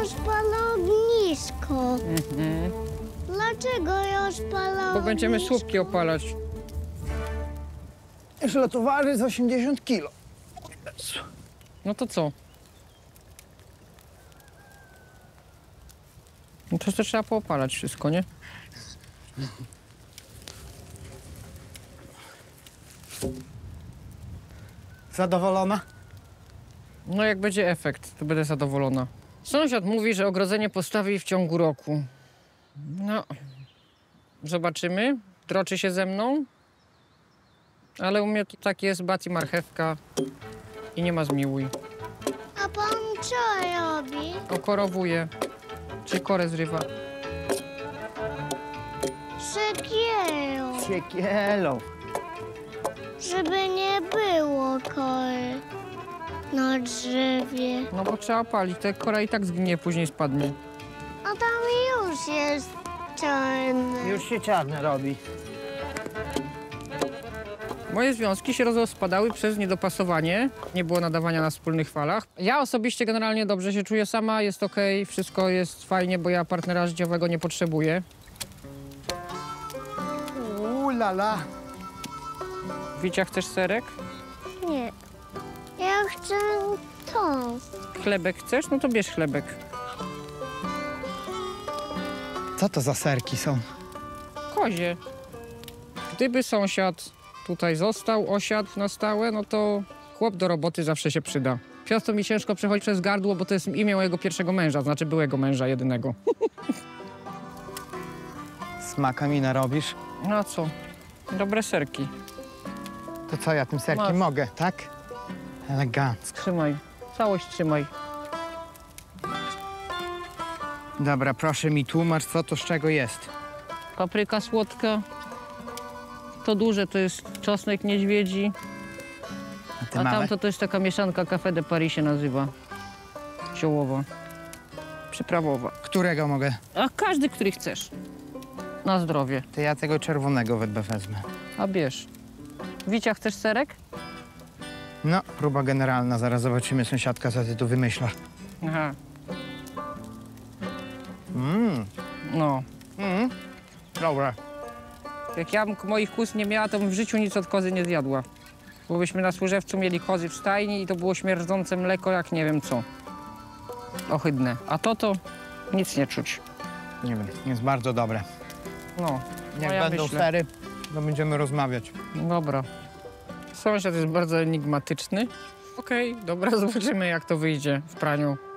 już palę ognisko. Dlaczego już palę Bo będziemy ognisko? słupki opalać. Jeszcze to waży z 80 kilo. No to co? No to trzeba poopalać wszystko, nie? Zadowolona? No jak będzie efekt, to będę zadowolona. Sąsiad mówi, że ogrodzenie postawi w ciągu roku. No, zobaczymy. Troczy się ze mną. Ale u mnie tak jest, bat i marchewka i nie ma zmiłuj. A pan co robi? Okorowuje, czyli korę zrywa. Siekierą, Siekierą. żeby nie było kory na drzewie. No bo trzeba palić, ta kora i tak zgnie, później spadnie. A tam już jest czarny. Już się czarne robi. Moje związki się rozpadały przez niedopasowanie. Nie było nadawania na wspólnych falach. Ja osobiście generalnie dobrze się czuję sama, jest okej, wszystko jest fajnie, bo ja partnera życiowego nie potrzebuję. Lala. Wicia, chcesz serek? Nie. Ja chcę to. Chlebek chcesz? No to bierz chlebek. Co to za serki są? Kozie. Gdyby sąsiad tutaj został, osiadł na stałe, no to chłop do roboty zawsze się przyda. Piotr mi ciężko przechodzi przez gardło, bo to jest imię mojego pierwszego męża, znaczy byłego męża jedynego. Smaka mi narobisz? No a co? Dobre serki. To co, ja tym serkiem Masz. mogę, tak? Elegancko. Trzymaj. Całość trzymaj. Dobra, proszę mi tłumacz, co to z czego jest. Papryka słodka. To duże to jest czosnek niedźwiedzi, Te a małe? tamto to jest taka mieszanka Café de Paris się nazywa. Ziołowa. Przyprawowa. Którego mogę? A każdy, który chcesz. Na zdrowie. To ja tego czerwonego wezmę. A bierz. Wicia, chcesz serek? No, próba generalna. Zaraz zobaczymy, sąsiadka, co ty tu wymyśla. Aha. No. Dobra. Jak ja moich kóz nie miała, to bym w życiu nic od kozy nie zjadła. Bo byśmy na Służewcu mieli kozy w stajni i to było śmierdzące mleko jak nie wiem co. Ohydne. A to nic nie czuć. Nie wiem, jest bardzo dobre. No. Jak ja będą myślę. sery, to będziemy rozmawiać. Dobra. Sąsiad jest bardzo enigmatyczny. Okej, dobra, zobaczymy jak to wyjdzie w praniu.